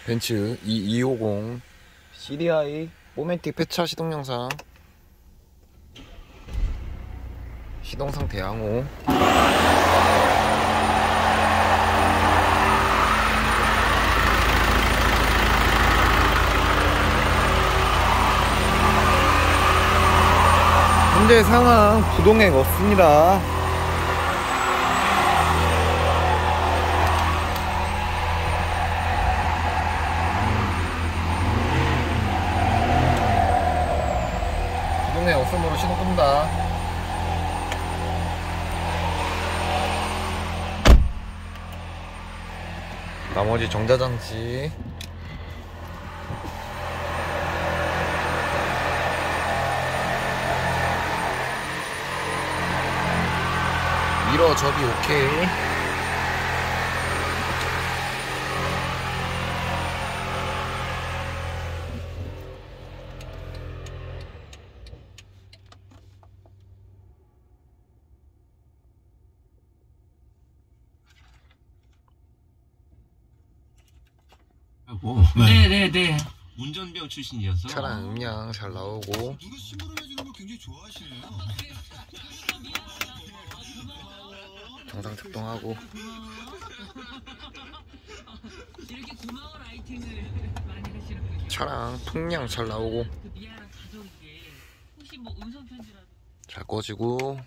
벤츠 2250 CDI 모멘틱 폐차 시동 영상. 시동 상태 양호. 현재 상황 부동액 없습니다. 부동액 없음으로 시동 끈다. 나머지 정자장치 미러 접이 오케이. 네네네. 운전병 출신이어서 차량 음량 잘 나오고. 누가 심부름 해주는 걸 굉장히 좋아하시네요. 정상 작동하고. 이렇게 고마운 아이템을 많이 하시는군요. 차량 풍량 잘 나오고. 미아랑 가족에게 혹시 뭐 음성 편지라도 잘 꺼지고.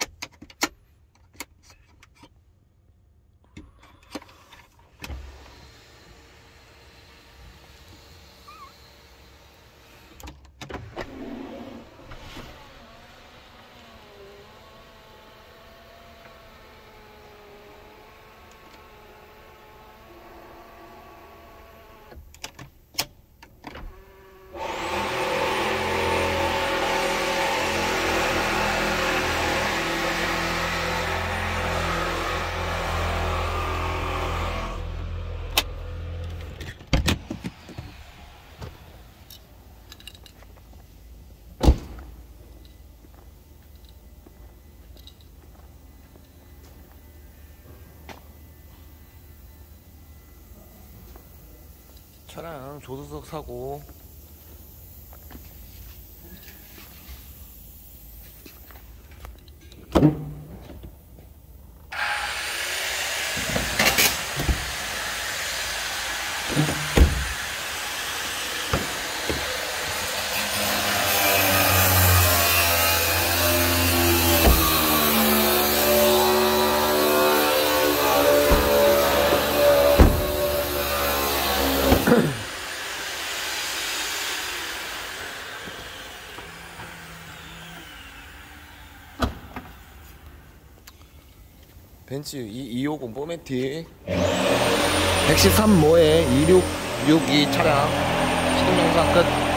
차량 조수석 사고. 벤츠 2250 포매틱 113모에 2662 차량 시동 영상 끝.